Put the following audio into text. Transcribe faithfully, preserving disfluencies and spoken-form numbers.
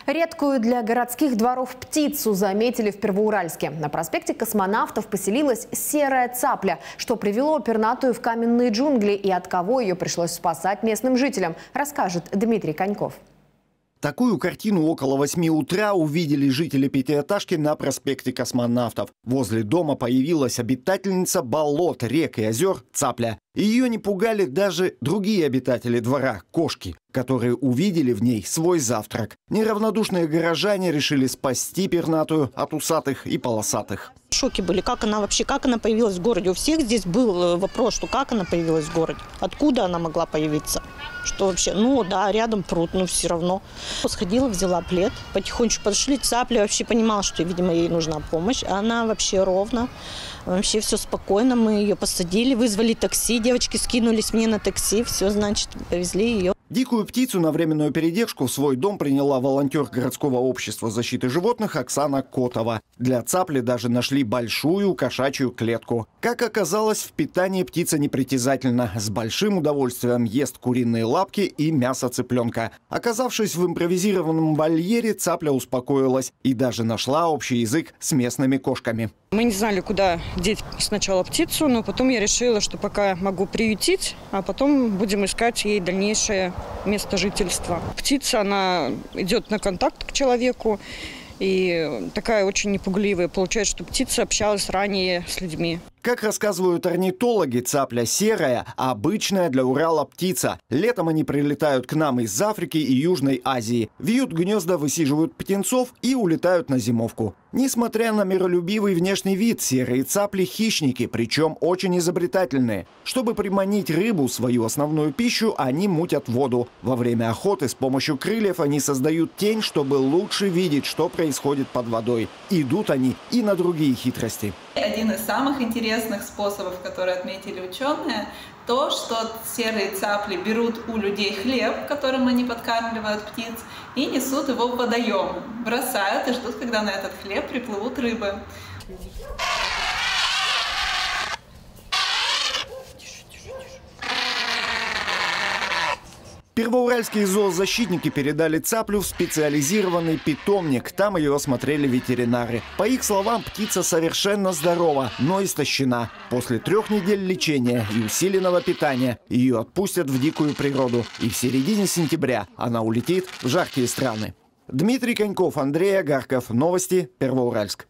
Редкую для городских дворов птицу заметили в Первоуральске. На проспекте Космонавтов поселилась серая цапля, что привело пернатую в каменные джунгли и от кого ее пришлось спасать местным жителям, расскажет Дмитрий Коньков. Такую картину около восьми утра увидели жители пятиэтажки на проспекте Космонавтов. Возле дома появилась обитательница болот, рек и озер цапля. Ее не пугали даже другие обитатели двора – кошки, которые увидели в ней свой завтрак. Неравнодушные горожане решили спасти пернатую от усатых и полосатых. В шоке были, как она вообще, как она появилась в городе. У всех здесь был вопрос, что как она появилась в городе, откуда она могла появиться. Что вообще, ну да, рядом пруд, но все равно. Сходила, взяла плед, потихонечку подошли, цапля вообще понимала, что, видимо, ей нужна помощь. Она вообще ровно, вообще все спокойно, мы ее посадили, вызвали такси, девочки скинулись мне на такси, все, значит, повезли ее. Дикую птицу на временную передержку в свой дом приняла волонтер городского общества защиты животных Оксана Котова. Для цапли даже нашли большую кошачью клетку. Как оказалось, в питании птица непритязательна. С большим удовольствием ест куриные лапки и мясо цыпленка. Оказавшись в импровизированном вольере, цапля успокоилась и даже нашла общий язык с местными кошками. Мы не знали, куда деть сначала птицу, но потом я решила, что пока могу приютить, а потом будем искать ей дальнейшее место жительства. Птица, она идет на контакт к человеку и такая очень непугливая. Получается, что птица общалась ранее с людьми. Как рассказывают орнитологи, цапля серая, а обычная для Урала птица. Летом они прилетают к нам из Африки и Южной Азии. Вьют гнезда, высиживают птенцов и улетают на зимовку. Несмотря на миролюбивый внешний вид, серые цапли – хищники, причем очень изобретательные. Чтобы приманить рыбу, свою основную пищу, они мутят воду. Во время охоты с помощью крыльев они создают тень, чтобы лучше видеть, что происходит под водой. Идут они и на другие хитрости. Один из самых интересных способов, которые отметили ученые, то, что серые цапли берут у людей хлеб, которым они подкармливают птиц, и несут его в водоем, бросают и ждут, когда на этот хлеб приплывут рыбы. Первоуральские зоозащитники передали цаплю в специализированный питомник. Там ее осмотрели ветеринары. По их словам, птица совершенно здорова, но истощена. После трех недель лечения и усиленного питания ее отпустят в дикую природу. И в середине сентября она улетит в жаркие страны. Дмитрий Коньков, Андрей Агарков. Новости Первоуральск.